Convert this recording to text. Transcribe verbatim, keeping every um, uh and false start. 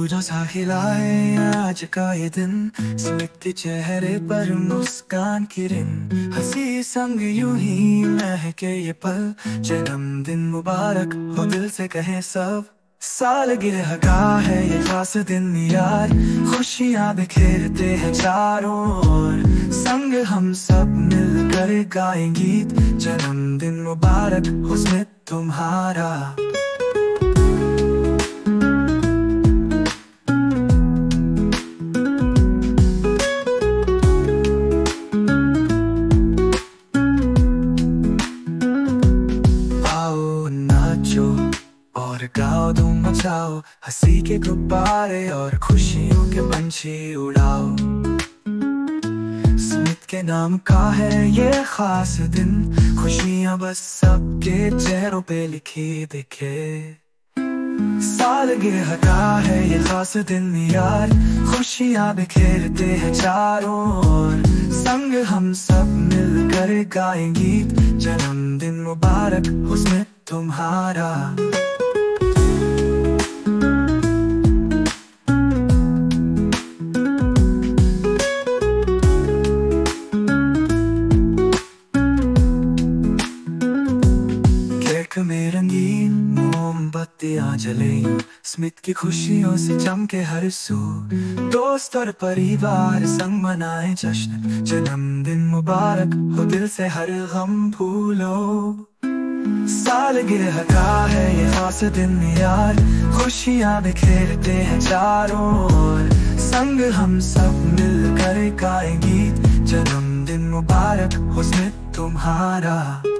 जो सा खिलाए आज का ये दिन, स्मित चेहरे पर मुस्कान की रिन, हंसी संग यूं ही महके ये पल, जन्मदिन मुबारक हो दिल से कहे सब। सालगिरह का है ये खास दिन यार, खुशियाँ बिखेरते हैं चारों ओर, संग हम सब मिलकर गाएं गीत, जन्मदिन मुबारक हो स्मित तुम्हारा। और गाओ धूम मचाओ, हंसी के गुब्बारे और खुशियों के पंछी उड़ाओ। स्मित के नाम का है ये खास दिन, खुशियां बस सबके चेहरों पे लिखी दिखे। सालगिरह का है ये खास दिन यार, खुशियां बिखेरते हैं चारों ओर, संग हम सब मिलकर गाएं गीत, जन्मदिन मुबारक हो स्मित तुम्हारा। केक में रंगीन मोमबत्तियां जले, स्मित की खुशियों से चमके हर सू, दोस्त और परिवार संग मनाए जश्न, जन्मदिन मुबारक हो दिल से हर गम भूलो। सालगिरह का है ये खास दिन यार, खुशियाँ बिखेरते हैं चारों ओर, संग हम सब मिलकर गाएं गीत, जन्मदिन मुबारक हो स्मित तुम्हारा।